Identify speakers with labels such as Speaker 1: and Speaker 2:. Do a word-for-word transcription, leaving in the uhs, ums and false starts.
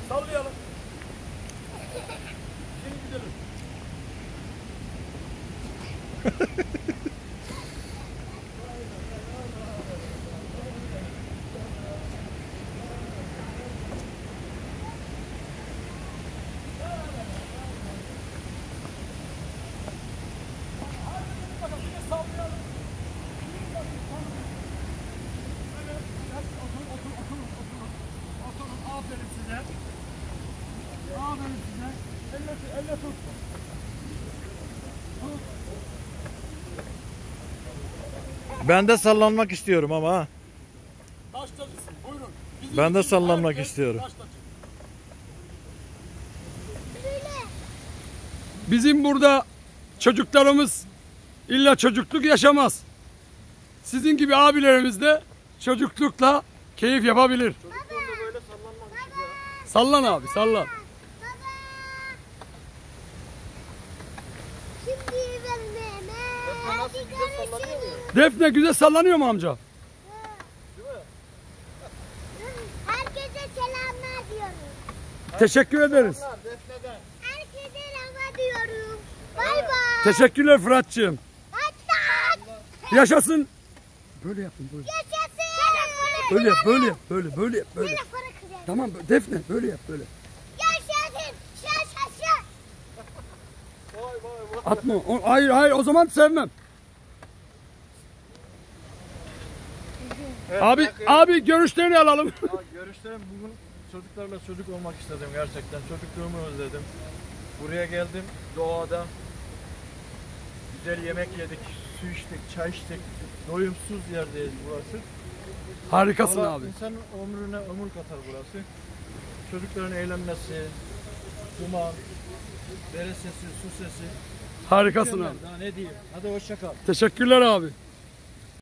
Speaker 1: Sallayalım. Şimdi gidelim. Aferin size. Aferin size. Elle, elle tut. Tut.
Speaker 2: Ben de sallanmak istiyorum ama ha.
Speaker 1: Taş tacısın. Buyurun. Bizim
Speaker 2: Ben de
Speaker 1: için
Speaker 2: sallanmak
Speaker 1: herkes
Speaker 2: istiyorum.
Speaker 1: taş tacı.
Speaker 3: Bizim burada çocuklarımız illa çocukluk yaşamaz. Sizin gibi abilerimiz de çocuklukla keyif yapabilir.
Speaker 1: Çocukluğumda böyle sallanmak istiyor.
Speaker 3: Sallan abi, sallan.
Speaker 4: Şimdi vermeme.
Speaker 1: Defne nasıl güzel sallanıyor mu?
Speaker 3: Defne güzel sallanıyor mu amca?
Speaker 1: Değil mi?
Speaker 4: Herkese selamlar diyorum.
Speaker 3: Teşekkür ederiz.
Speaker 1: Bunlar Defne'den.
Speaker 4: Herkese selamlar diyorum. Bay bay.
Speaker 3: Teşekkürler Fırat'cığım.
Speaker 4: Hatta
Speaker 3: Yaşasın. Böyle yapın böyle.
Speaker 4: yaşasın.
Speaker 3: Böyle yap, böyle yap, böyle, böyle yap, böyle.
Speaker 4: Telefonu kırarım.
Speaker 3: Tamam Defne böyle yap, böyle.
Speaker 4: Yaşasın. Yaşasın.
Speaker 1: Vay vay vay.
Speaker 3: Atma. O, hayır hayır o zaman sevmem.
Speaker 1: Evet,
Speaker 3: Abi
Speaker 1: bakın.
Speaker 3: abi görüşlerini alalım.
Speaker 1: Ya görüşlerim bugün çocuklarla çocuk olmak istedim gerçekten. Çocukluğumu özledim. Buraya geldim doğada. Güzel yemek yedik, su içtik, çay içtik. Doyumsuz yerdeyiz burası.
Speaker 3: Harikasın
Speaker 1: Valla
Speaker 3: abi.
Speaker 1: İnsanın ömrüne ömür katar burası. Çocukların eğlenmesi, duman, dere sesi, su sesi.
Speaker 3: Harikasın
Speaker 1: Mükemmel.
Speaker 3: abi.
Speaker 1: Daha ne diyeyim? Hadi hoşça kal.
Speaker 3: Teşekkürler abi.